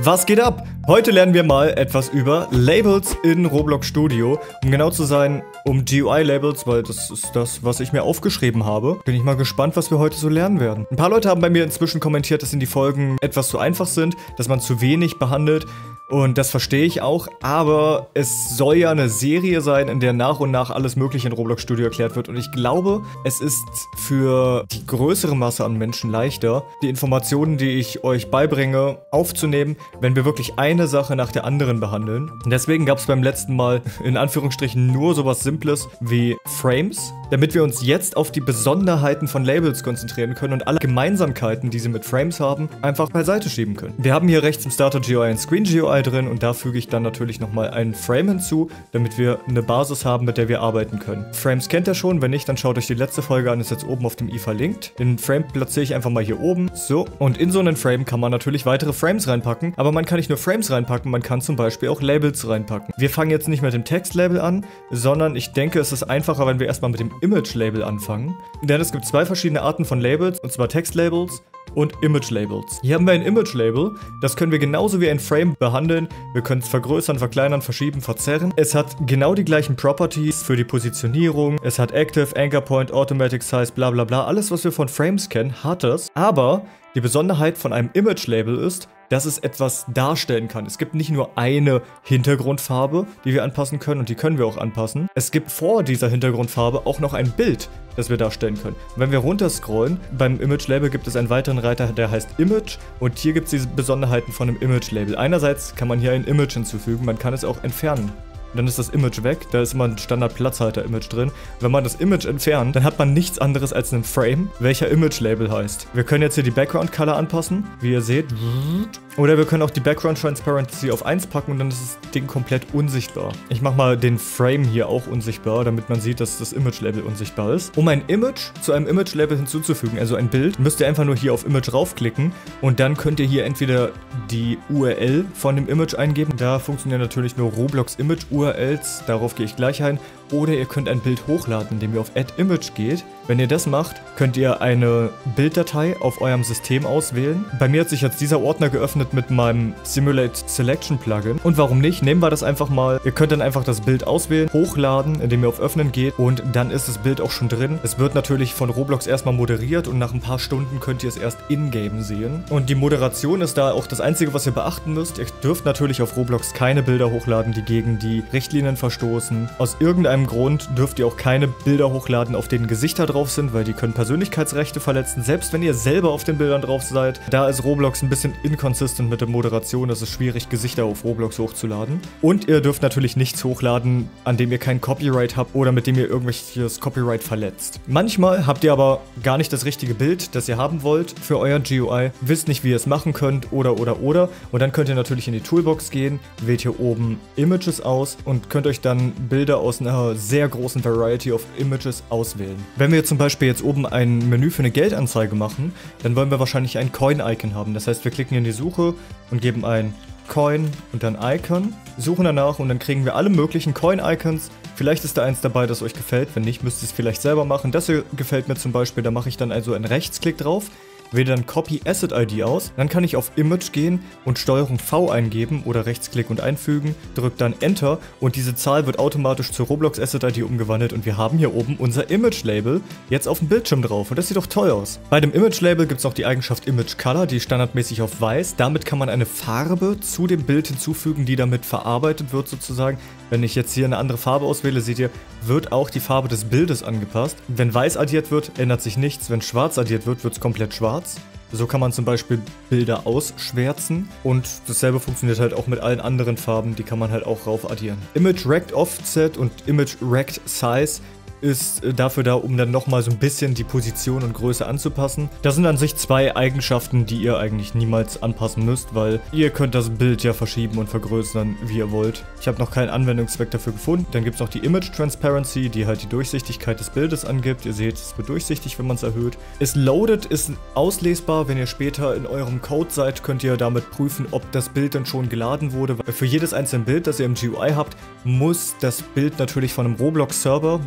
Was geht ab? Heute lernen wir mal etwas über Labels in Roblox Studio. Um genau zu sein, um GUI-Labels, weil das ist das, was ich mir aufgeschrieben habe. Bin ich mal gespannt, was wir heute so lernen werden. Ein paar Leute haben bei mir inzwischen kommentiert, dass in die Folgen etwas zu einfach sind, dass man zu wenig behandelt. Und das verstehe ich auch, aber es soll ja eine Serie sein, in der nach und nach alles Mögliche in Roblox Studio erklärt wird. Und ich glaube, es ist für die größere Masse an Menschen leichter, die Informationen, die ich euch beibringe, aufzunehmen, wenn wir wirklich eine Sache nach der anderen behandeln. Und deswegen gab es beim letzten Mal in Anführungsstrichen nur sowas Simples wie Frames, damit wir uns jetzt auf die Besonderheiten von Labels konzentrieren können und alle Gemeinsamkeiten, die sie mit Frames haben, einfach beiseite schieben können. Wir haben hier rechts im Starter GUI ein Screen GUI drin und da füge ich dann natürlich nochmal einen Frame hinzu, damit wir eine Basis haben, mit der wir arbeiten können. Frames kennt ihr schon, wenn nicht, dann schaut euch die letzte Folge an, ist jetzt oben auf dem i verlinkt. Den Frame platziere ich einfach mal hier oben, so. Und in so einen Frame kann man natürlich weitere Frames reinpacken, aber man kann nicht nur Frames reinpacken, man kann zum Beispiel auch Labels reinpacken. Wir fangen jetzt nicht mit dem Textlabel an, sondern ich denke, es ist einfacher, wenn wir erstmal mit dem Image-Label anfangen. Denn es gibt zwei verschiedene Arten von Labels, und zwar Textlabels und Image-Labels. Hier haben wir ein Image-Label, das können wir genauso wie ein Frame behandeln. Wir können es vergrößern, verkleinern, verschieben, verzerren. Es hat genau die gleichen Properties für die Positionierung. Es hat Active, Anchor Point, Automatic Size, bla bla bla. Alles, was wir von Frames kennen, hat es. Aber die Besonderheit von einem Image-Label ist, dass es etwas darstellen kann. Es gibt nicht nur eine Hintergrundfarbe, die wir anpassen können, und die können wir auch anpassen. Es gibt vor dieser Hintergrundfarbe auch noch ein Bild, das wir darstellen können. Und wenn wir runterscrollen, beim Image-Label gibt es einen weiteren Reiter, der heißt Image, und hier gibt es diese Besonderheiten von einem Image-Label. Einerseits kann man hier ein Image hinzufügen, man kann es auch entfernen. Dann ist das Image weg, da ist immer ein Standard-Platzhalter-Image drin. Wenn man das Image entfernt, dann hat man nichts anderes als einen Frame, welcher Image-Label heißt. Wir können jetzt hier die Background-Color anpassen, wie ihr seht. Oder wir können auch die Background Transparency auf 1 packen und dann ist das Ding komplett unsichtbar. Ich mache mal den Frame hier auch unsichtbar, damit man sieht, dass das Image-Label unsichtbar ist. Um ein Image zu einem Image-Label hinzuzufügen, also ein Bild, müsst ihr einfach nur hier auf Image raufklicken und dann könnt ihr hier entweder die URL von dem Image eingeben. Da funktionieren natürlich nur Roblox Image URLs, darauf gehe ich gleich ein. Oder ihr könnt ein Bild hochladen, indem ihr auf Add Image geht. Wenn ihr das macht, könnt ihr eine Bilddatei auf eurem System auswählen. Bei mir hat sich jetzt dieser Ordner geöffnet mit meinem Simulate Selection Plugin. Und warum nicht? Nehmen wir das einfach mal. Ihr könnt dann einfach das Bild auswählen, hochladen, indem ihr auf Öffnen geht, und dann ist das Bild auch schon drin. Es wird natürlich von Roblox erstmal moderiert und nach ein paar Stunden könnt ihr es erst in-game sehen. Und die Moderation ist da auch das Einzige, was ihr beachten müsst. Ihr dürft natürlich auf Roblox keine Bilder hochladen, die gegen die Richtlinien verstoßen. Aus irgendeinem Grund dürft ihr auch keine Bilder hochladen, auf denen Gesichter drauf sind, weil die können Persönlichkeitsrechte verletzen, selbst wenn ihr selber auf den Bildern drauf seid. Da ist Roblox ein bisschen inconsistent mit der Moderation, es ist schwierig, Gesichter auf Roblox hochzuladen. Und ihr dürft natürlich nichts hochladen, an dem ihr kein Copyright habt oder mit dem ihr irgendwelches Copyright verletzt. Manchmal habt ihr aber gar nicht das richtige Bild, das ihr haben wollt für euer GUI, wisst nicht, wie ihr es machen könnt oder. Und dann könnt ihr natürlich in die Toolbox gehen, wählt hier oben Images aus und könnt euch dann Bilder aus einer sehr großen Variety of Images auswählen. Wenn wir zum Beispiel jetzt oben ein Menü für eine Geldanzeige machen, dann wollen wir wahrscheinlich ein Coin-Icon haben. Das heißt, wir klicken in die Suche und geben ein Coin und dann Icon, suchen danach und dann kriegen wir alle möglichen Coin-Icons. Vielleicht ist da eins dabei, das euch gefällt. Wenn nicht, müsst ihr es vielleicht selber machen. Das hier gefällt mir zum Beispiel, da mache ich dann also einen Rechtsklick drauf. Wähle dann Copy Asset ID aus, dann kann ich auf Image gehen und STRG V eingeben oder Rechtsklick und einfügen, drückt dann Enter und diese Zahl wird automatisch zur Roblox Asset ID umgewandelt und wir haben hier oben unser Image Label jetzt auf dem Bildschirm drauf und das sieht doch toll aus. Bei dem Image Label gibt es noch die Eigenschaft Image Color, die ist standardmäßig auf weiß. Damit kann man eine Farbe zu dem Bild hinzufügen, die damit verarbeitet wird sozusagen. Wenn ich jetzt hier eine andere Farbe auswähle, seht ihr, wird auch die Farbe des Bildes angepasst. Wenn weiß addiert wird, ändert sich nichts. Wenn schwarz addiert wird, wird es komplett schwarz. So kann man zum Beispiel Bilder ausschwärzen und dasselbe funktioniert halt auch mit allen anderen Farben, die kann man halt auch rauf addieren. Image Rect Offset und Image Rect Size ist dafür da, um dann nochmal so ein bisschen die Position und Größe anzupassen. Das sind an sich zwei Eigenschaften, die ihr eigentlich niemals anpassen müsst, weil ihr könnt das Bild ja verschieben und vergrößern, wie ihr wollt. Ich habe noch keinen Anwendungszweck dafür gefunden. Dann gibt es noch die Image Transparency, die halt die Durchsichtigkeit des Bildes angibt. Ihr seht, es wird durchsichtig, wenn man es erhöht. Ist loaded, ist auslesbar. Wenn ihr später in eurem Code seid, könnt ihr damit prüfen, ob das Bild dann schon geladen wurde. Für jedes einzelne Bild, das ihr im GUI habt, muss das Bild natürlich von einem Roblox-Server, über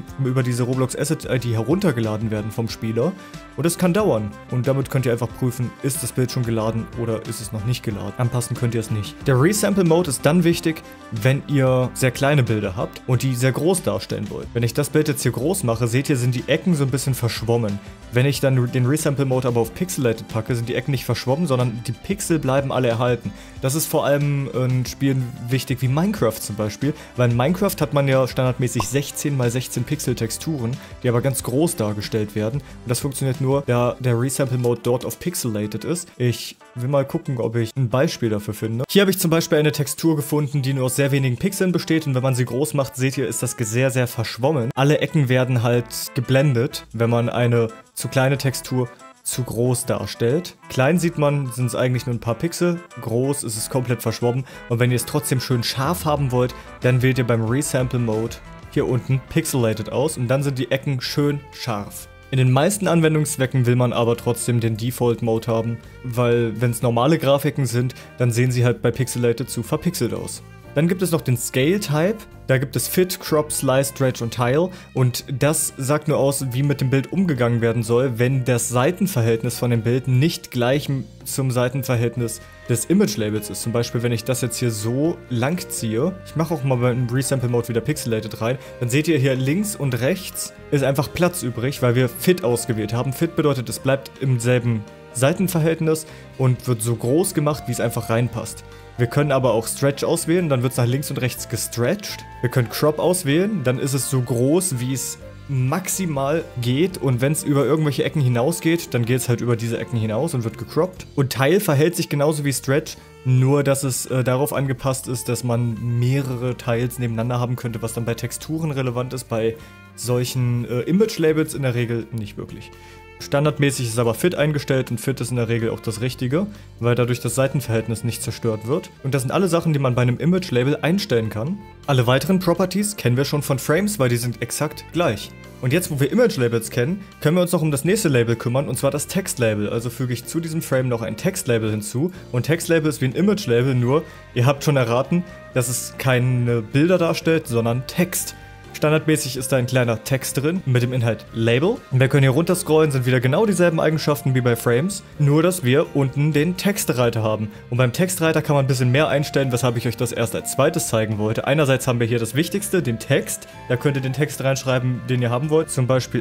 diese Roblox Asset ID heruntergeladen werden vom Spieler. Und das kann dauern. Und damit könnt ihr einfach prüfen, ist das Bild schon geladen oder ist es noch nicht geladen. Anpassen könnt ihr es nicht. Der Resample Mode ist dann wichtig, wenn ihr sehr kleine Bilder habt und die sehr groß darstellen wollt. Wenn ich das Bild jetzt hier groß mache, seht ihr, sind die Ecken so ein bisschen verschwommen. Wenn ich dann den Resample Mode aber auf Pixelated packe, sind die Ecken nicht verschwommen, sondern die Pixel bleiben alle erhalten. Das ist vor allem in Spielen wichtig wie Minecraft zum Beispiel, weil in Minecraft hat man ja standardmäßig 16 x 16 Pixel Texturen, die aber ganz groß dargestellt werden. Und das funktioniert nur, da der Resample Mode dort auf Pixelated ist. Ich will mal gucken, ob ich ein Beispiel dafür finde. Hier habe ich zum Beispiel eine Textur gefunden, die nur aus sehr wenigen Pixeln besteht und wenn man sie groß macht, seht ihr, ist das sehr, sehr verschwommen. Alle Ecken werden halt geblendet, wenn man eine zu kleine Textur zu groß darstellt. Klein sieht man, sind es eigentlich nur ein paar Pixel, groß ist es komplett verschwommen und wenn ihr es trotzdem schön scharf haben wollt, dann wählt ihr beim Resample Mode hier unten Pixelated aus und dann sind die Ecken schön scharf. In den meisten Anwendungszwecken will man aber trotzdem den Default Mode haben, weil wenn es normale Grafiken sind, dann sehen sie halt bei Pixelated zu verpixelt aus. Dann gibt es noch den Scale Type. Da gibt es Fit, Crop, Slice, Stretch und Tile. Und das sagt nur aus, wie mit dem Bild umgegangen werden soll, wenn das Seitenverhältnis von dem Bild nicht gleich zum Seitenverhältnis des Image-Labels ist. Zum Beispiel, wenn ich das jetzt hier so lang ziehe. Ich mache auch mal beim Resample-Mode wieder Pixelated rein. Dann seht ihr hier links und rechts ist einfach Platz übrig, weil wir Fit ausgewählt haben. Fit bedeutet, es bleibt im selben Seitenverhältnis und wird so groß gemacht, wie es einfach reinpasst. Wir können aber auch Stretch auswählen, dann wird es nach links und rechts gestretched. Wir können Crop auswählen, dann ist es so groß, wie es maximal geht. Und wenn es über irgendwelche Ecken hinausgeht, dann geht es halt über diese Ecken hinaus und wird gecroppt. Und Tile verhält sich genauso wie Stretch, nur dass es darauf angepasst ist, dass man mehrere Tiles nebeneinander haben könnte, was dann bei Texturen relevant ist, bei solchen Image-Labels in der Regel nicht wirklich. Standardmäßig ist aber Fit eingestellt und Fit ist in der Regel auch das Richtige, weil dadurch das Seitenverhältnis nicht zerstört wird. Und das sind alle Sachen, die man bei einem Image-Label einstellen kann. Alle weiteren Properties kennen wir schon von Frames, weil die sind exakt gleich. Und jetzt, wo wir Image-Labels kennen, können wir uns noch um das nächste Label kümmern, und zwar das Text-Label. Also füge ich zu diesem Frame noch ein Text-Label hinzu. Und Text-Label ist wie ein Image-Label, nur, ihr habt schon erraten, dass es keine Bilder darstellt, sondern Text. Standardmäßig ist da ein kleiner Text drin mit dem Inhalt Label. Und wir können hier runterscrollen, sind wieder genau dieselben Eigenschaften wie bei Frames, nur dass wir unten den Textreiter haben. Und beim Textreiter kann man ein bisschen mehr einstellen, weshalb ich euch das erst als zweites zeigen wollte. Einerseits haben wir hier das Wichtigste, den Text. Da könnt ihr den Text reinschreiben, den ihr haben wollt. Zum Beispiel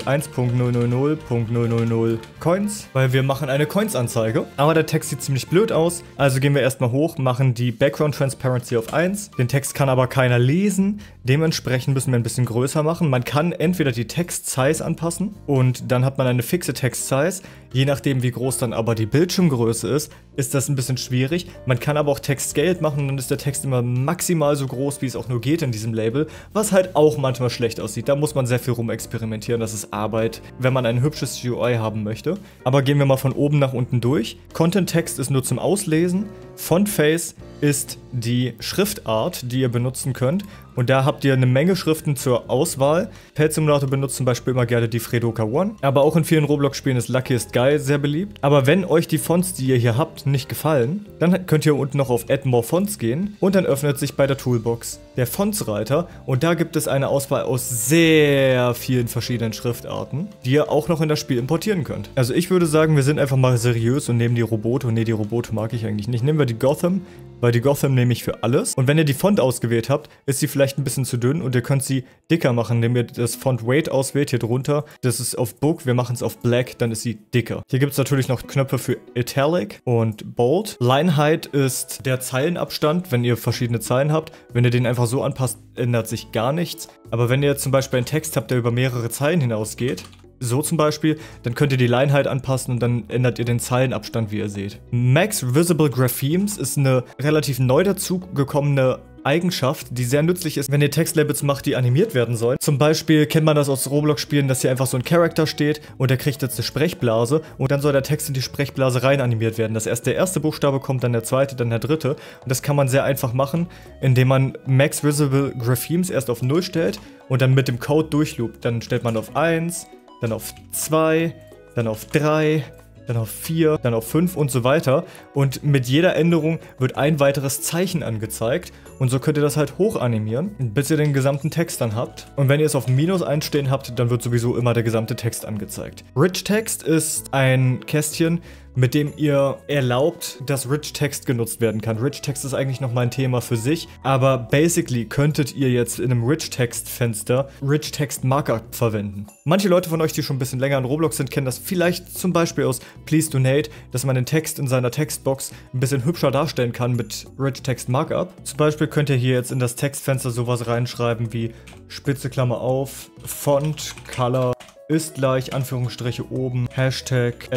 1.000.000 Coins, weil wir machen eine Coins-Anzeige. Aber der Text sieht ziemlich blöd aus, also gehen wir erstmal hoch, machen die Background Transparency auf 1. Den Text kann aber keiner lesen, dementsprechend müssen wir ein bisschen größer machen. Man kann entweder die Text-Size anpassen und dann hat man eine fixe Text-Size. Je nachdem, wie groß dann aber die Bildschirmgröße ist das ein bisschen schwierig. Man kann aber auch Text-Scaled machen und dann ist der Text immer maximal so groß, wie es auch nur geht in diesem Label, was halt auch manchmal schlecht aussieht. Da muss man sehr viel rumexperimentieren, das ist Arbeit, wenn man ein hübsches UI haben möchte. Aber gehen wir mal von oben nach unten durch. Content-Text ist nur zum Auslesen. Font-Face ist die Schriftart, die ihr benutzen könnt. Und da habt ihr eine Menge Schriften zur Auswahl. Pet Simulator benutzt zum Beispiel immer gerne die Fredoka One. Aber auch in vielen Roblox-Spielen ist Luckiest Guy sehr beliebt. Aber wenn euch die Fonts, die ihr hier habt, nicht gefallen, dann könnt ihr unten noch auf Add More Fonts gehen. Und dann öffnet sich bei der Toolbox der Fonts-Reiter. Und da gibt es eine Auswahl aus sehr vielen verschiedenen Schriftarten, die ihr auch noch in das Spiel importieren könnt. Also ich würde sagen, wir sind einfach mal seriös und nehmen die Roboto. Ne, die Roboto mag ich eigentlich nicht. Nehmen wir die Gotham, weil die Gotham nehme ich für alles. Und wenn ihr die Font ausgewählt habt, ist sie vielleicht ein bisschen zu dünn und ihr könnt sie dicker machen, indem ihr das Font Weight auswählt, hier drunter. Das ist auf Book, wir machen es auf Black, dann ist sie dicker. Hier gibt es natürlich noch Knöpfe für Italic und Bold. Line Height ist der Zeilenabstand, wenn ihr verschiedene Zeilen habt. Wenn ihr den einfach so anpasst, ändert sich gar nichts. Aber wenn ihr zum Beispiel einen Text habt, der über mehrere Zeilen hinausgeht, so zum Beispiel, dann könnt ihr die Line Height anpassen und dann ändert ihr den Zeilenabstand, wie ihr seht. Max Visible Graphemes ist eine relativ neu dazu gekommene Eigenschaft, die sehr nützlich ist, wenn ihr Textlabels macht, die animiert werden sollen. Zum Beispiel kennt man das aus Roblox-Spielen, dass hier einfach so ein Charakter steht und der kriegt jetzt eine Sprechblase und dann soll der Text in die Sprechblase rein animiert werden. Dass erst der erste Buchstabe kommt, dann der zweite, dann der dritte. Und das kann man sehr einfach machen, indem man Max Visible Graphemes erst auf 0 stellt und dann mit dem Code durchloopt. Dann stellt man auf 1, dann auf 2, dann auf 3, dann auf 4, dann auf 5 und so weiter. Und mit jeder Änderung wird ein weiteres Zeichen angezeigt. Und so könnt ihr das halt hoch animieren, bis ihr den gesamten Text dann habt. Und wenn ihr es auf Minus einstehen habt, dann wird sowieso immer der gesamte Text angezeigt. Rich Text ist ein Kästchen, mit dem ihr erlaubt, dass Rich Text genutzt werden kann. Rich Text ist eigentlich nochmal ein Thema für sich, aber basically könntet ihr jetzt in einem Rich Text Fenster Rich Text Markup verwenden. Manche Leute von euch, die schon ein bisschen länger in Roblox sind, kennen das vielleicht zum Beispiel aus Please Donate, dass man den Text in seiner Textbox ein bisschen hübscher darstellen kann mit Rich Text Markup. Zum Beispiel könnt ihr hier jetzt in das Textfenster sowas reinschreiben wie Spitze Klammer auf, Font, Color ist gleich, Anführungsstriche oben, Hashtag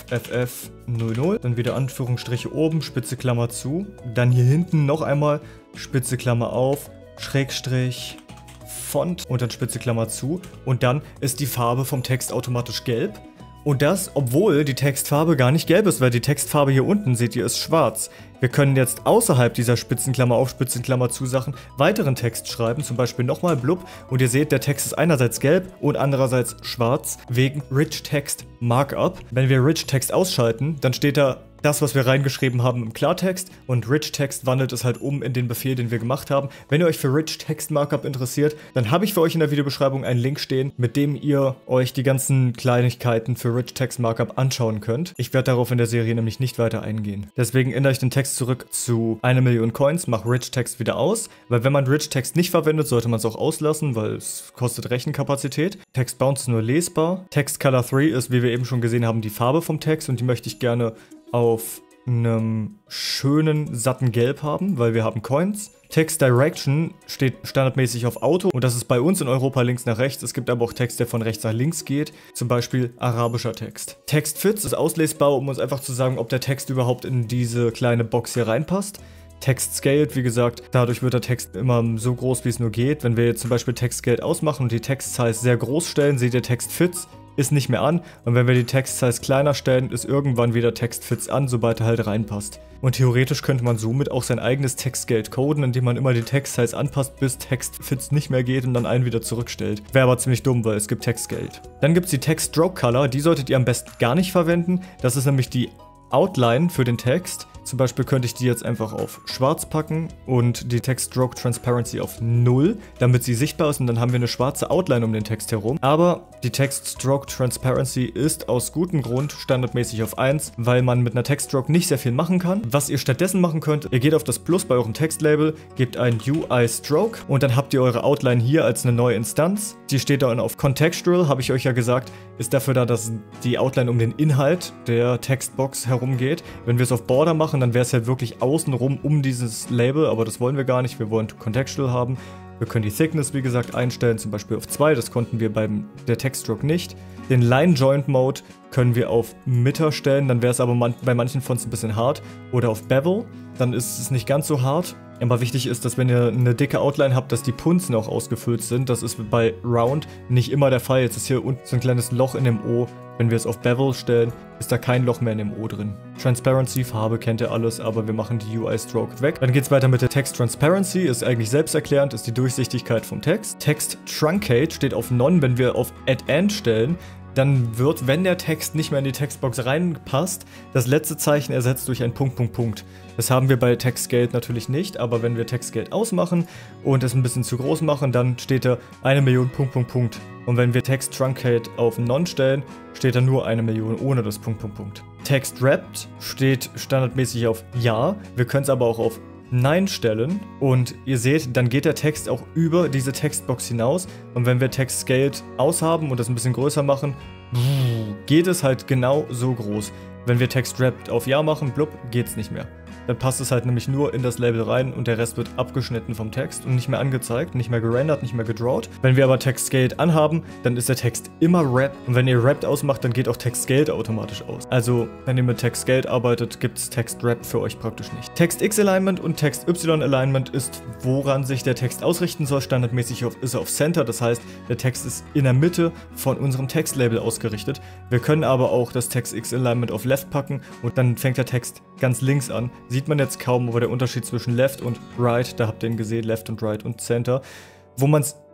FF00, dann wieder Anführungsstriche oben, Spitze Klammer zu, dann hier hinten noch einmal Spitze Klammer auf, Schrägstrich, Font und dann Spitze Klammer zu und dann ist die Farbe vom Text automatisch gelb. Und das, obwohl die Textfarbe gar nicht gelb ist, weil die Textfarbe hier unten, seht ihr, ist schwarz. Wir können jetzt außerhalb dieser Spitzenklammer auf, Spitzenklammer zu Sachen weiteren Text schreiben, zum Beispiel nochmal blub. Und ihr seht, der Text ist einerseits gelb und andererseits schwarz, wegen Rich Text Markup. Wenn wir Rich Text ausschalten, dann steht da das, was wir reingeschrieben haben im Klartext und Rich Text wandelt es halt um in den Befehl, den wir gemacht haben. Wenn ihr euch für Rich Text Markup interessiert, dann habe ich für euch in der Videobeschreibung einen Link stehen, mit dem ihr euch die ganzen Kleinigkeiten für Rich Text Markup anschauen könnt. Ich werde darauf in der Serie nämlich nicht weiter eingehen. Deswegen ändere ich den Text zurück zu 1 Million Coins, mache Rich Text wieder aus, weil wenn man Rich Text nicht verwendet, sollte man es auch auslassen, weil es kostet Rechenkapazität. Text Bounce ist nur lesbar. Text Color 3 ist, wie wir eben schon gesehen haben, die Farbe vom Text und die möchte ich gerne auf einem schönen, satten Gelb haben, weil wir haben Coins. Text Direction steht standardmäßig auf Auto und das ist bei uns in Europa links nach rechts. Es gibt aber auch Text, der von rechts nach links geht, zum Beispiel arabischer Text. Text Fits ist auslesbar, um uns einfach zu sagen, ob der Text überhaupt in diese kleine Box hier reinpasst. Text Scaled, wie gesagt, dadurch wird der Text immer so groß, wie es nur geht. Wenn wir jetzt zum Beispiel Text Scaled ausmachen und die Text Size sehr groß stellen, seht ihr Text Fits ist nicht mehr an. Und wenn wir die Text Size kleiner stellen, ist irgendwann wieder Text Fits an, sobald er halt reinpasst. Und theoretisch könnte man somit auch sein eigenes Text Scaled coden, indem man immer die Text Size anpasst, bis Text Fits nicht mehr geht und dann einen wieder zurückstellt. Wäre aber ziemlich dumm, weil es gibt Text Scaled. Dann gibt es die Text Stroke Color, die solltet ihr am besten gar nicht verwenden. Das ist nämlich die Outline für den Text. Zum Beispiel könnte ich die jetzt einfach auf schwarz packen und die Text Stroke Transparency auf 0, damit sie sichtbar ist und dann haben wir eine schwarze Outline um den Text herum. Aber die Text Stroke Transparency ist aus gutem Grund standardmäßig auf 1, weil man mit einer Text Stroke nicht sehr viel machen kann. Was ihr stattdessen machen könnt, ihr geht auf das Plus bei eurem Textlabel, gebt ein UI Stroke und dann habt ihr eure Outline hier als eine neue Instanz. Die steht dann auf Contextual, habe ich euch ja gesagt, ist dafür da, dass die Outline um den Inhalt der Textbox herumgeht. Wenn wir es auf Border machen, dann wäre es halt wirklich außenrum um dieses Label, aber das wollen wir gar nicht, wir wollen Contextual haben. Wir können die Thickness, wie gesagt, einstellen, zum Beispiel auf 2, das konnten wir bei der Textstroke nicht. Den Line Joint Mode können wir auf Mitte stellen, dann wäre es aber bei manchen Fonts ein bisschen hart. Oder auf Bevel, dann ist es nicht ganz so hart. Aber wichtig ist, dass wenn ihr eine dicke Outline habt, dass die Punzen auch ausgefüllt sind. Das ist bei Round nicht immer der Fall. Jetzt ist hier unten so ein kleines Loch in dem O. Wenn wir es auf Bevel stellen, ist da kein Loch mehr in dem O drin. Transparency, Farbe kennt ihr alles, aber wir machen die UI Stroke weg. Dann geht es weiter mit der Text Transparency, ist eigentlich selbsterklärend, ist die Durchsichtigkeit vom Text. Text Truncate steht auf None, wenn wir auf Add End stellen, dann wird, wenn der Text nicht mehr in die Textbox reinpasst, das letzte Zeichen ersetzt durch ein Punkt, Punkt, Punkt. Das haben wir bei Text Scaled natürlich nicht, aber wenn wir Text Scaled ausmachen und es ein bisschen zu groß machen, dann steht da 1 Million Punkt, Punkt, Punkt. Und wenn wir Text Truncate auf None stellen, steht da nur 1 Million ohne das Punkt, Punkt, Punkt. Text Wrapped steht standardmäßig auf Ja, wir können es aber auch auf Nein stellen und ihr seht, dann geht der Text auch über diese Textbox hinaus und wenn wir Text Scaled aushaben und das ein bisschen größer machen, geht es halt genau so groß. Wenn wir Text Wrapped auf Ja machen, blub, geht's nicht mehr. Dann passt es halt nämlich nur in das Label rein und der Rest wird abgeschnitten vom Text und nicht mehr angezeigt, nicht mehr gerendert, nicht mehr gedrawt. Wenn wir aber Text Scaled anhaben, dann ist der Text immer wrapped und wenn ihr wrapped ausmacht, dann geht auch Text Scaled automatisch aus. Also, wenn ihr mit Text Scaled arbeitet, gibt es Text Wrapped für euch praktisch nicht. Text X Alignment und Text Y Alignment ist, woran sich der Text ausrichten soll. Standardmäßig ist er auf Center, das heißt, der Text ist in der Mitte von unserem Textlabel ausgerichtet. Wir können aber auch das Text X Alignment auf Left packen und dann fängt der Text ganz links an. Sieht man jetzt kaum, aber der Unterschied zwischen Left und Right, da habt ihr ihn gesehen, Left und Right und Center. Wo man es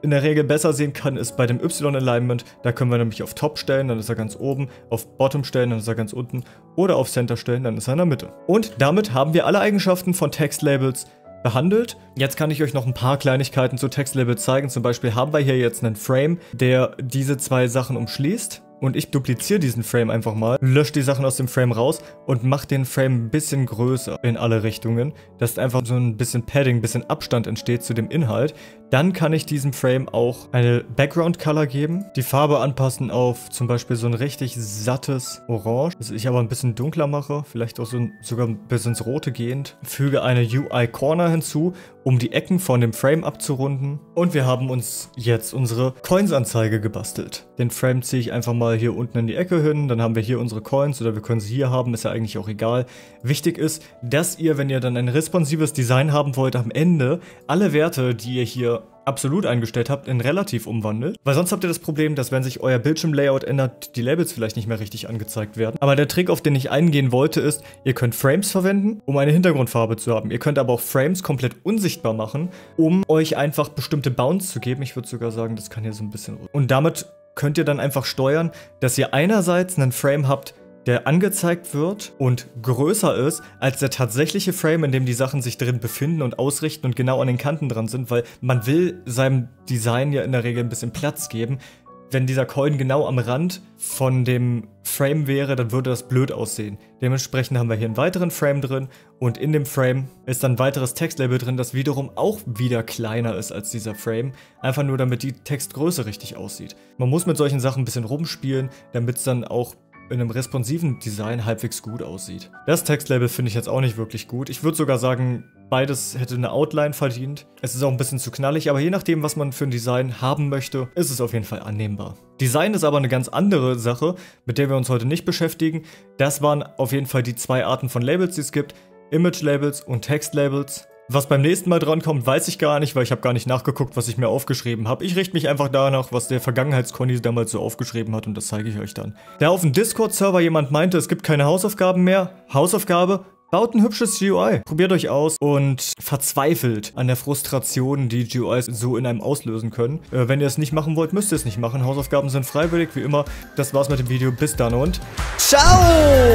in der Regel besser sehen kann, ist bei dem Y-Alignment. Da können wir nämlich auf Top stellen, dann ist er ganz oben, auf Bottom stellen, dann ist er ganz unten oder auf Center stellen, dann ist er in der Mitte. Und damit haben wir alle Eigenschaften von Textlabels behandelt. Jetzt kann ich euch noch ein paar Kleinigkeiten zu Textlabels zeigen. Zum Beispiel haben wir hier jetzt einen Frame, der diese zwei Sachen umschließt. Und ich dupliziere diesen Frame einfach mal, lösche die Sachen aus dem Frame raus und mache den Frame ein bisschen größer in alle Richtungen, dass einfach so ein bisschen Padding, ein bisschen Abstand entsteht zu dem Inhalt. Dann kann ich diesem Frame auch eine Background Color geben, die Farbe anpassen auf zum Beispiel so ein richtig sattes Orange, das ich aber ein bisschen dunkler mache, vielleicht auch so sogar bis ins Rote gehend. Füge eine UI Corner hinzu, um die Ecken von dem Frame abzurunden. Und wir haben uns jetzt unsere Coins-Anzeige gebastelt. Den Frame ziehe ich einfach mal hier unten in die Ecke hin, dann haben wir hier unsere Coins oder wir können sie hier haben, ist ja eigentlich auch egal. Wichtig ist, dass ihr, wenn ihr dann ein responsives Design haben wollt, am Ende alle Werte, die ihr hier absolut eingestellt habt, in relativ umwandelt. Weil sonst habt ihr das Problem, dass wenn sich euer Bildschirmlayout ändert, die Labels vielleicht nicht mehr richtig angezeigt werden. Aber der Trick, auf den ich eingehen wollte, ist, ihr könnt Frames verwenden, um eine Hintergrundfarbe zu haben. Ihr könnt aber auch Frames komplett unsichtbar machen, um euch einfach bestimmte Bounds zu geben. Ich würde sogar sagen, das kann hier so ein bisschen... Und damit könnt ihr dann einfach steuern, dass ihr einerseits einen Frame habt, der angezeigt wird und größer ist als der tatsächliche Frame, in dem die Sachen sich drin befinden und ausrichten und genau an den Kanten dran sind, weil man will seinem Design ja in der Regel ein bisschen Platz geben. Wenn dieser Coin genau am Rand von dem Frame wäre, dann würde das blöd aussehen. Dementsprechend haben wir hier einen weiteren Frame drin und in dem Frame ist dann ein weiteres Textlabel drin, das wiederum auch wieder kleiner ist als dieser Frame. Einfach nur, damit die Textgröße richtig aussieht. Man muss mit solchen Sachen ein bisschen rumspielen, damit es dann auch in einem responsiven Design halbwegs gut aussieht. Das Textlabel finde ich jetzt auch nicht wirklich gut. Ich würde sogar sagen, beides hätte eine Outline verdient. Es ist auch ein bisschen zu knallig, aber je nachdem, was man für ein Design haben möchte, ist es auf jeden Fall annehmbar. Design ist aber eine ganz andere Sache, mit der wir uns heute nicht beschäftigen. Das waren auf jeden Fall die zwei Arten von Labels, die es gibt. Image-Labels und Text-Labels. Was beim nächsten Mal drankommt, weiß ich gar nicht, weil ich habe gar nicht nachgeguckt, was ich mir aufgeschrieben habe. Ich richte mich einfach danach, was der Vergangenheitsconny damals so aufgeschrieben hat und das zeige ich euch dann. Da auf dem Discord-Server jemand meinte, es gibt keine Hausaufgaben mehr. Hausaufgabe: baut ein hübsches GUI. Probiert euch aus und verzweifelt an der Frustration, die GUIs so in einem auslösen können. Wenn ihr es nicht machen wollt, müsst ihr es nicht machen. Hausaufgaben sind freiwillig, wie immer. Das war's mit dem Video. Bis dann und ciao!